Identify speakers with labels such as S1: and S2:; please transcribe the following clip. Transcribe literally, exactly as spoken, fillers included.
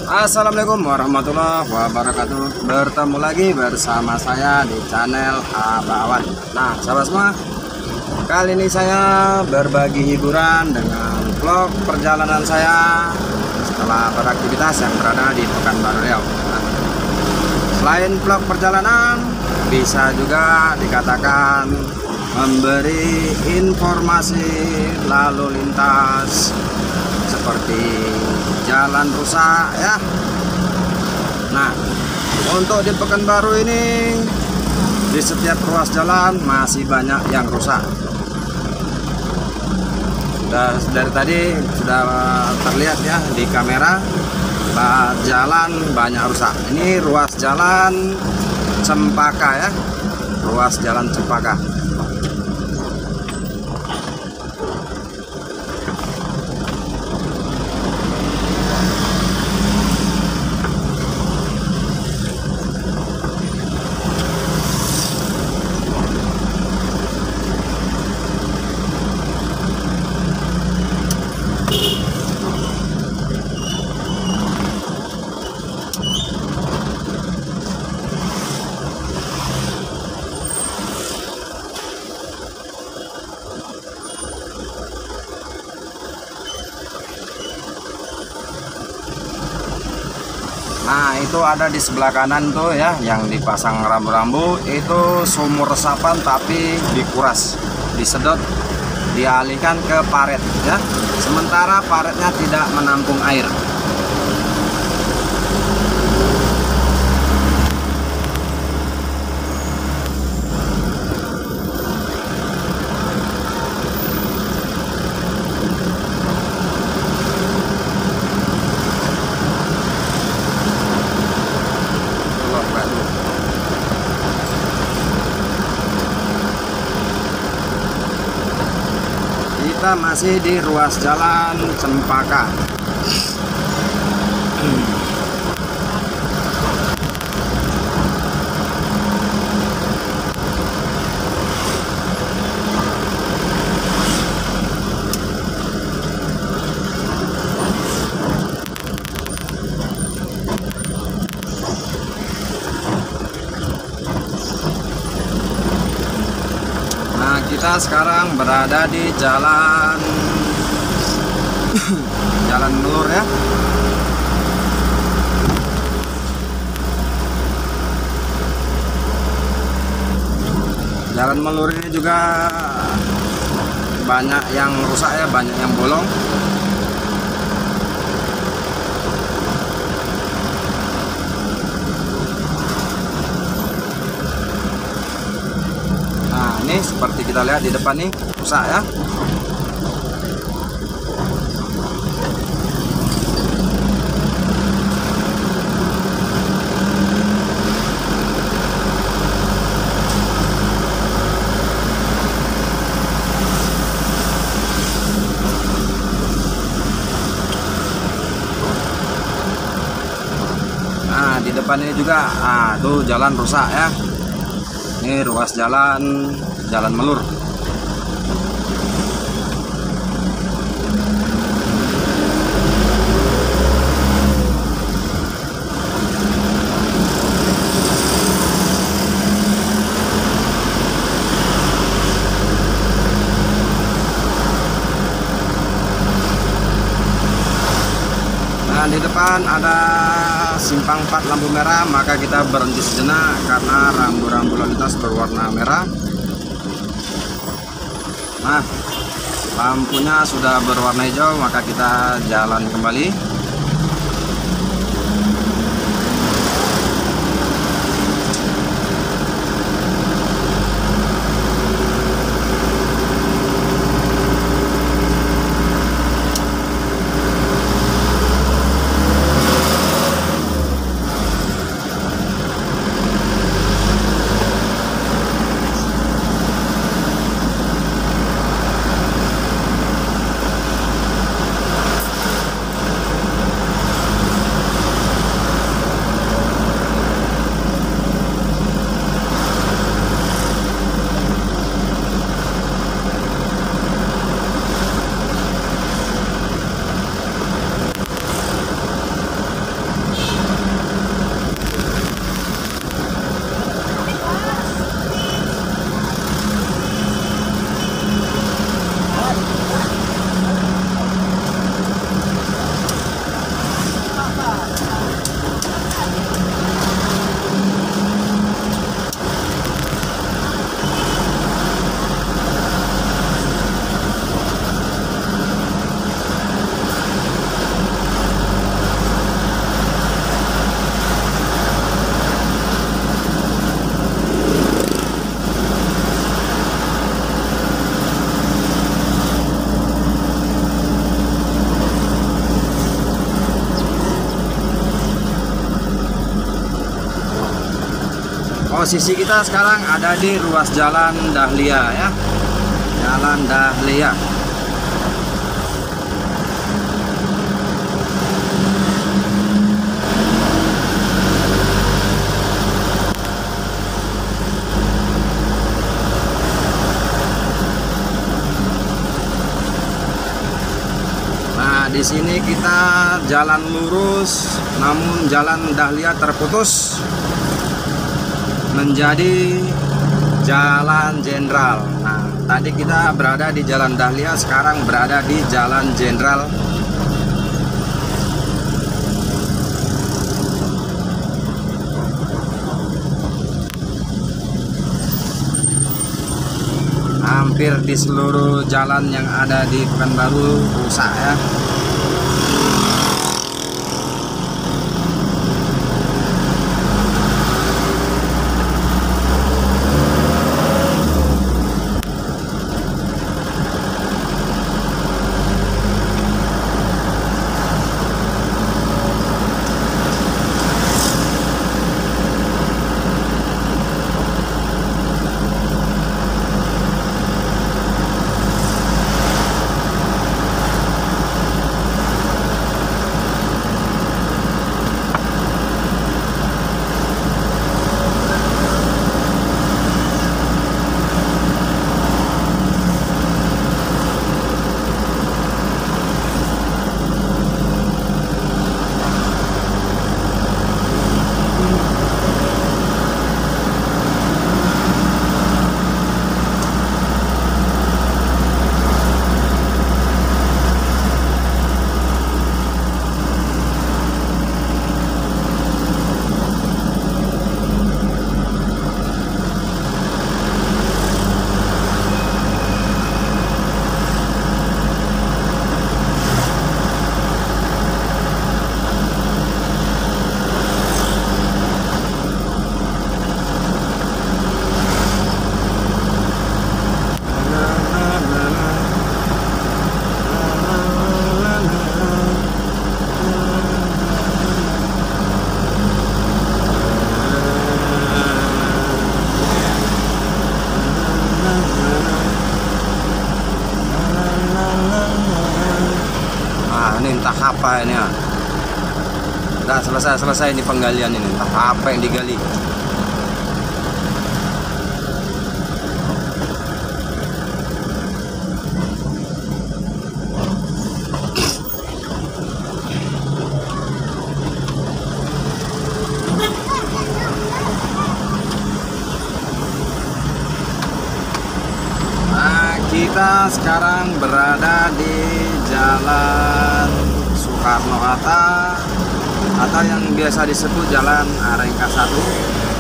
S1: Assalamualaikum warahmatullahi wabarakatuh. Bertemu lagi bersama saya di channel Abawan. Nah, sahabat semua, kali ini saya berbagi hiburan dengan vlog perjalanan saya setelah beraktivitas yang berada di Pekanbaru Riau. Nah, selain vlog perjalanan, bisa juga dikatakan memberi informasi lalu lintas seperti jalan rusak ya. Nah, untuk di Pekanbaru ini di setiap ruas jalan masih banyak yang rusak. Sudah dari tadi sudah terlihat ya di kamera, jalan banyak rusak. Ini ruas jalan Cempaka ya, ruas jalan Cempaka. Nah, itu ada di sebelah kanan tuh ya, yang dipasang rambu-rambu itu sumur resapan tapi dikuras, disedot, dialihkan ke paret ya. Sementara paretnya tidak menampung air. Kita masih di ruas jalan Cempaka. Kita sekarang berada di jalan Jalan Melur ya. Jalan Melur ini juga banyak yang rusak ya, banyak yang bolong. Ini seperti kita lihat di depan nih rusak ya. Nah, di depan ini juga, ah tuh jalan rusak ya. Ini ruas jalan Jalan Melur. Nah, di depan ada simpang empat lampu merah, maka kita berhenti sejenak karena rambu-rambu lalu lintas berwarna merah. Nah, lampunya sudah berwarna hijau, maka kita jalan kembali. posisi kita sekarang ada di ruas Jalan Dahlia ya. Jalan Dahlia. Nah, di sini kita jalan lurus, namun Jalan Dahlia terputus menjadi Jalan Jenderal. Nah, tadi kita berada di Jalan Dahlia, sekarang berada di Jalan Jenderal. Hampir di seluruh jalan yang ada di Pekanbaru rusak ya. Ini entah apa ini ya. Udah selesai-selesai ini penggalian ini, entah apa yang digali. Nah, kita sekarang berada di Jalan Soekarno-Hatta atau yang biasa disebut Jalan Arengka satu.